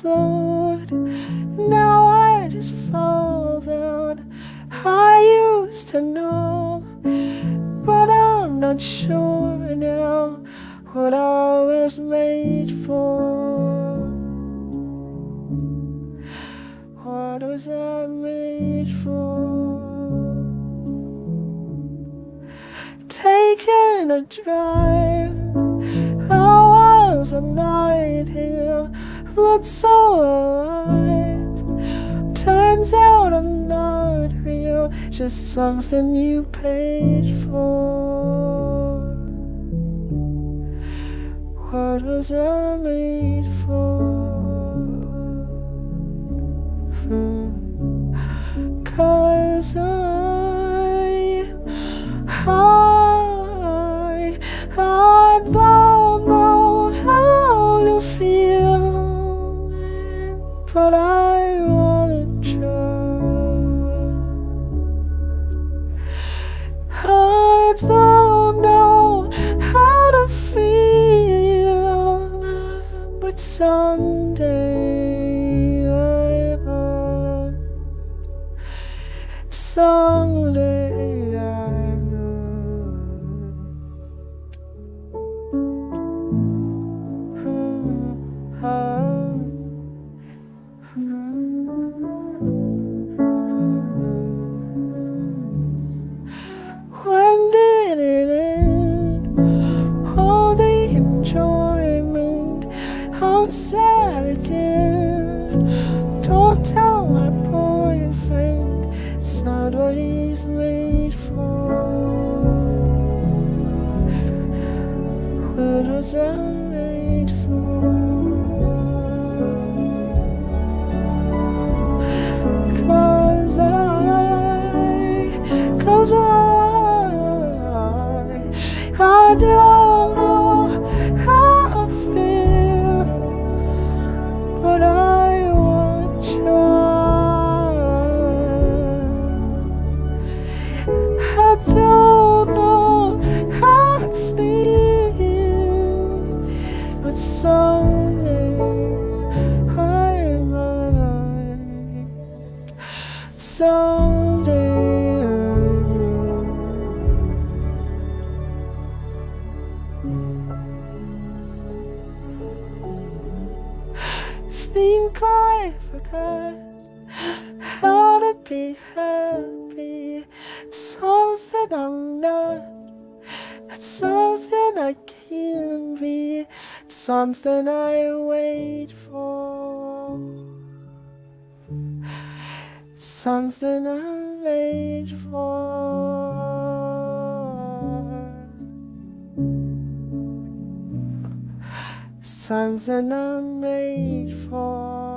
float. Now I just fall down. I used to know, but I'm not sure now what I was made for. What was I made for? Taking a drive, I was a night here, looked so alive. Turns out I'm not real, just something you paid for. What was I made for? 'Cause I don't know how to feel, but I wanna try. I don't know how to feel, but someday I might. Someday I When did it end? All the enjoyment, I'm sad again. Don't tell my boyfriend, it's not what he's made for. What was I made for? 'Cause I don't know how I feel, but I want to try. I don't know how I feel, but someday I might. Someday. Think I forgot how to be happy. Something I'm not, it's something I can be, something I wait for, something I'm made for. Something I'm made for.